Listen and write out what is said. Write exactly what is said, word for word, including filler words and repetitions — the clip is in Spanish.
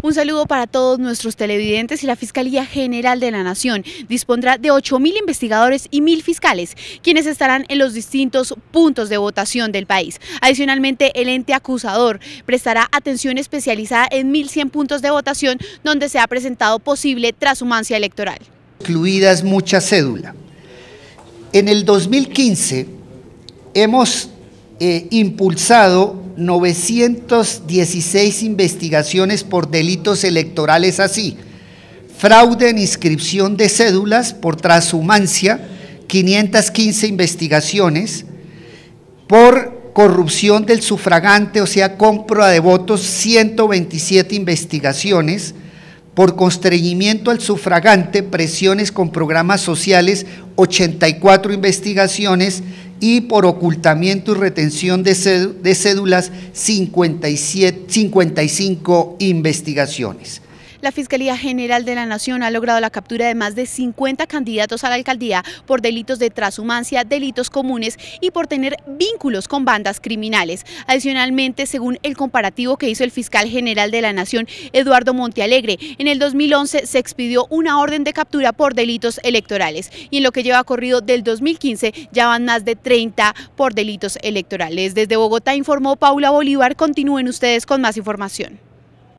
Un saludo para todos nuestros televidentes y la Fiscalía General de la Nación dispondrá de ocho mil investigadores y mil fiscales, quienes estarán en los distintos puntos de votación del país. Adicionalmente, el ente acusador prestará atención especializada en mil cien puntos de votación donde se ha presentado posible transhumancia electoral. Incluidas mucha cédula. En el dos mil quince hemos eh, impulsado novecientas dieciséis investigaciones por delitos electorales así: fraude en inscripción de cédulas por transhumancia, quinientas quince investigaciones; por corrupción del sufragante, o sea, compra de votos, ciento veintisiete investigaciones; por constreñimiento al sufragante, presiones con programas sociales, ochenta y cuatro investigaciones; y por ocultamiento y retención de cédulas, cincuenta y cinco investigaciones. La Fiscalía General de la Nación ha logrado la captura de más de cincuenta candidatos a la alcaldía por delitos de transhumancia, delitos comunes y por tener vínculos con bandas criminales. Adicionalmente, según el comparativo que hizo el fiscal general de la Nación, Eduardo Montealegre, en el dos mil once se expidió una orden de captura por delitos electorales y en lo que lleva corrido del dos mil quince ya van más de treinta por delitos electorales. Desde Bogotá informó Paula Bolívar. Continúen ustedes con más información.